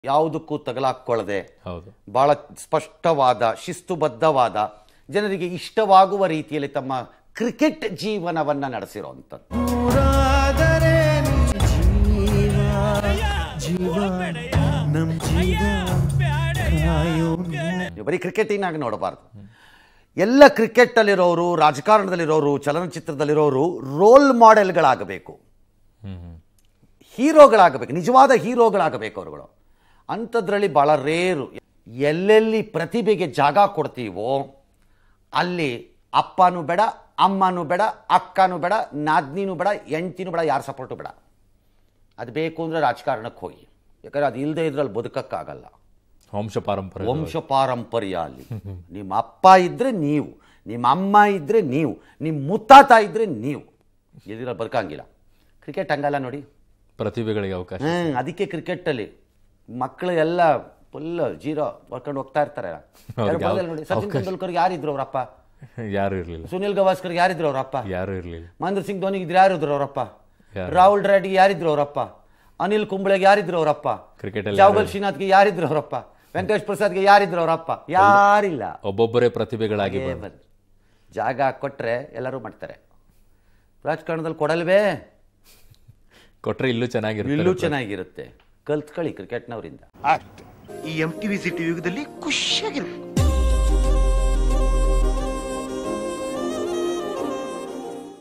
ಯಾವುದಕ್ಕೂ ತಗಲಾಕೊಳ್ಳದೆ ಹೌದು, ಬಹಳ ಸ್ಪಷ್ಟವಾದ ಶಿಸ್ತುಬದ್ಧವಾದ ಜನರಿಗೆ ಇಷ್ಟವಾಗುವ ರೀತಿಯಲ್ಲಿ ತಮ್ಮ ಕ್ರಿಕೆಟ್ ಜೀವನವನ್ನ ನಡೆಸಿರುವಂಥದ್ದು. ಬರೀ ಕ್ರಿಕೆಟಿನಾಗಿ ನೋಡಬಾರ್ದು. ಎಲ್ಲ ಕ್ರಿಕೆಟ್ ಅಲ್ಲಿರೋರು, ರಾಜಕಾರಣದಲ್ಲಿರೋರು, ಚಲನಚಿತ್ರದಲ್ಲಿರೋರು ರೋಲ್ ಮಾಡೆಲ್ಗಳಾಗಬೇಕು, ಹೀರೋಗಳಾಗಬೇಕು, ನಿಜವಾದ ಹೀರೋಗಳಾಗಬೇಕು ಅವರುಗಳು. ಅಂಥದ್ರಲ್ಲಿ ಭಾಳ ರೇರು. ಎಲ್ಲೆಲ್ಲಿ ಪ್ರತಿಭೆಗೆ ಜಾಗ ಕೊಡ್ತೀವೋ ಅಲ್ಲಿ ಅಪ್ಪನೂ ಬೇಡ, ಅಮ್ಮನೂ ಬೇಡ, ಅಕ್ಕನೂ ಬೇಡ, ನಾದ್ನಿನೂ ಬೇಡ, ಹೆಂಡ್ತಿನೂ ಬೇಡ, ಯಾರ ಸಪೋರ್ಟು ಬೇಡ. ಅದು ಬೇಕು ಅಂದರೆ ರಾಜಕಾರಣಕ್ಕೆ ಹೋಗಿ, ಯಾಕಂದರೆ ಅದು ಇಲ್ಲದೆ ಇದ್ರಲ್ಲಿ ಬದುಕಕ್ಕಾಗಲ್ಲ. ವಂಶ ಪಾರಂಪರ್ಯ ಅಲ್ಲಿ ನಿಮ್ಮ ಅಪ್ಪ ಇದ್ದರೆ ನೀವು, ನಿಮ್ಮ ಅಮ್ಮ ಇದ್ದರೆ ನೀವು, ನಿಮ್ಮ ಮುತ್ತಾತ ಇದ್ದರೆ ನೀವು, ಇದ್ರಲ್ಲಿ ಬದುಕಂಗಿಲ್ಲ. ಕ್ರಿಕೆಟ್ ಹಂಗಲ್ಲ ನೋಡಿ, ಪ್ರತಿಭೆಗಳಿಗೆ ಅವಕಾಶ. ಅದಕ್ಕೆ ಕ್ರಿಕೆಟಲ್ಲಿ ಮಕ್ಕಳು ಎಲ್ಲ ಫುಲ್ ಜೀರೋ ಬರ್ಕೊಂಡು ಹೋಗ್ತಾ ಇರ್ತಾರೆ. ನೋಡಿ, ಸಚಿನ್ ತೆಂಡೂಲ್ಕರ್ಗೆ ಯಾರಿದ್ರು ಅವರಪ್ಪ? ಯಾರು ಇರಲಿಲ್ಲ. ಸುನಿಲ್ ಗವಾಸ್ಕರ್ಗೆ ಯಾರಿದ್ರು ಅವರಪ್ಪ? ಯಾರು ಇರಲಿಲ್ಲ. ಮಹೇಂದ್ರ ಸಿಂಗ್ ಧೋನಿಗೆ ಇದ್ರೆ ಯಾರಿದ್ರು ಅವರಪ್ಪ? ರಾಹುಲ್ ಡ್ರಾವಿಡ್ಗೆ ಯಾರಿದ್ರು ಅವರಪ್ಪ? ಅನಿಲ್ ಕುಂಬ್ಳೆಗೆ ಯಾರಿದ್ರು ಅವರಪ್ಪ? ಜಾವಗಲ್ ಶ್ರೀನಾಥ್ಗೆ ಯಾರಿದ್ರು ಅವರಪ್ಪ? ವೆಂಕಟೇಶ್ ಪ್ರಸಾದ್ಗೆ ಯಾರಿದ್ರು ಅವರಪ್ಪ? ಯಾರಿಲ್ಲ. ಒಬ್ಬೊಬ್ಬರೇ ಪ್ರತಿಭೆಗಳಾಗಿ ಜಾಗ ಕೊಟ್ರೆ ಎಲ್ಲರೂ ಮಾಡ್ತಾರೆ. ರಾಜಕಾರಣದಲ್ಲಿ ಕೊಡಲ್ವೇ? ಕೊಟ್ರೆ ಇಲ್ಲೂ ಚೆನ್ನಾಗಿರುತ್ತೆ. ಕಲ್ತ್ಕೊಳ್ಳಿ ಕ್ರಿಕೆಟ್ನವರಿಂದ. ಈ MTV ಸಿಟಿ ಯುಗದಲ್ಲಿ ಖುಷಿಯಾಗಿರುತ್ತೆ.